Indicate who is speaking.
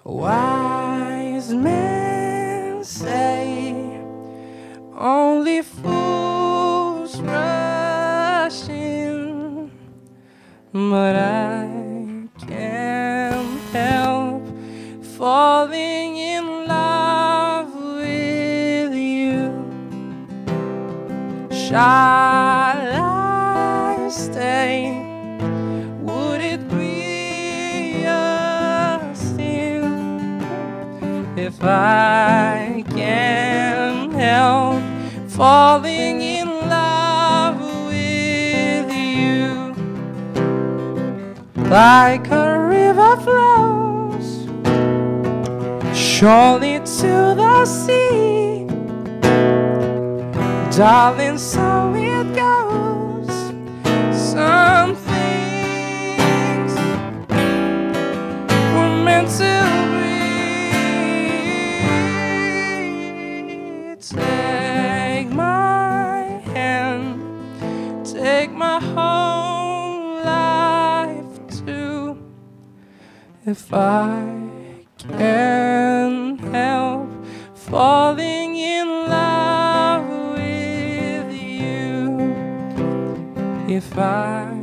Speaker 1: Wise men say only fools rush in, but I can't help falling in love with you. Shall I stay? Would it be a sin if I can't help falling in love with you? Like a river flows surely to the sea, darling, so it goes. Some things were meant to be. Take my hand, take my whole life too. If I can't help falling in love with you, if I